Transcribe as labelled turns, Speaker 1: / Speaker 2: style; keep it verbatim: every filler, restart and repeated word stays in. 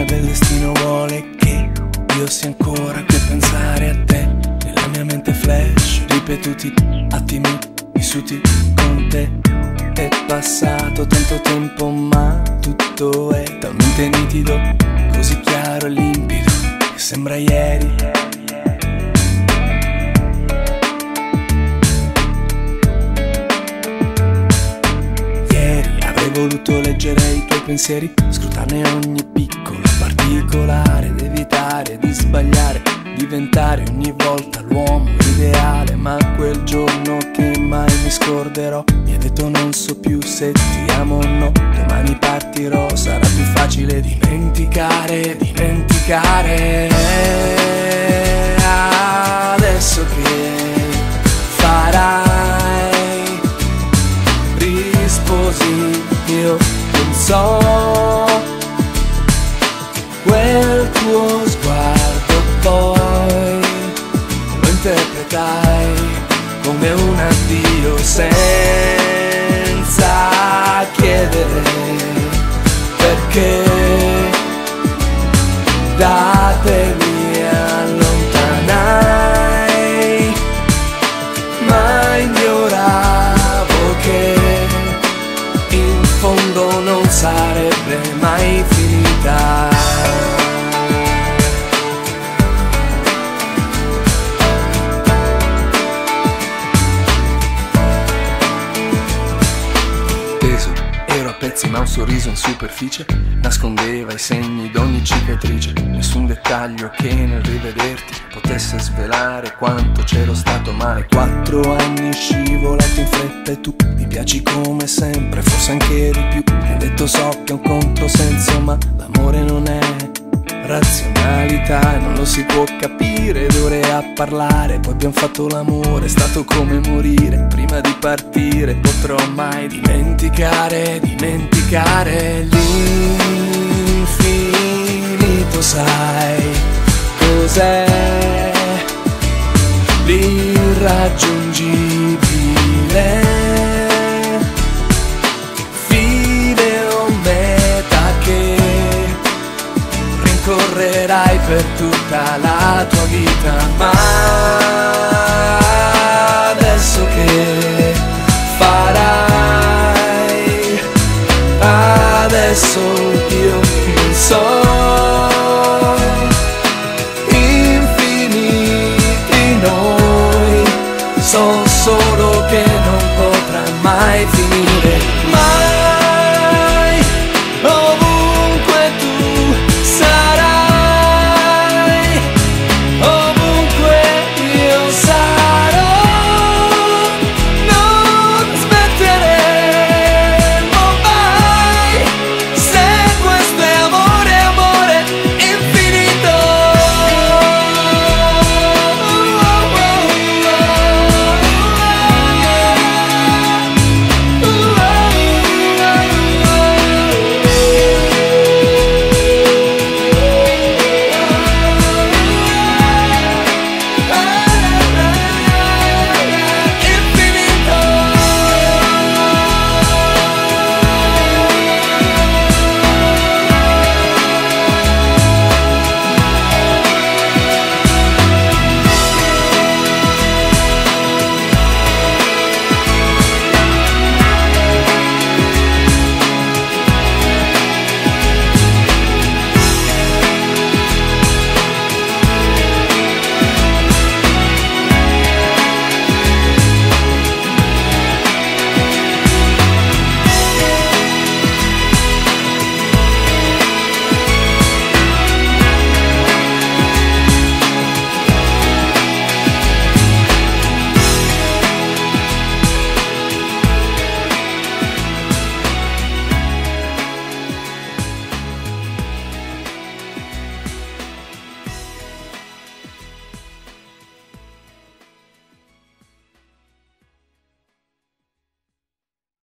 Speaker 1: L'ironia del destino vuole che io sia ancora qui a pensare a te. Nella mia mente flash, ripetuti attimi vissuti con te. È passato tanto tempo ma tutto è talmente nitido, così chiaro e limpido che sembra ieri. Ieri avrei voluto leggere i tuoi pensieri, scrutarne ogni piccolo particolare ed evitare di sbagliare, diventare ogni volta l'uomo ideale. Ma quel giorno che mai mi scorderò mi ha detto non so più se ti amo o no. Domani partirò, sarà più facile dimenticare, dimenticare. Adesso che farai? Risposi io non so. Quel tuo sguardo poi lo interpretai come un addio senza chiedere perché. Da te mi allontanai, ma ignoravo che in fondo non sarebbe mai finita. Ero a pezzi ma un sorriso in superficie nascondeva i segni d'ogni cicatrice. Nessun dettaglio che nel rivederti potesse svelare quanto c'ero stato male. Quattro anni scivolati in fretta e tu mi piaci come sempre, forse anche di più. Mi hai detto so che è un controsenso ma l'amore non è razionalità, non lo si può capire d'ore a parlare. Poi abbiamo fatto l'amore, è stato come morire. Prima di partire potrò mai dimenticare, dimenticare l'infinito. Sai cos'è l'irraggiungibile? Fine o meta che correrai per tutta la tua vita. Ma adesso che farai? Adesso io non so.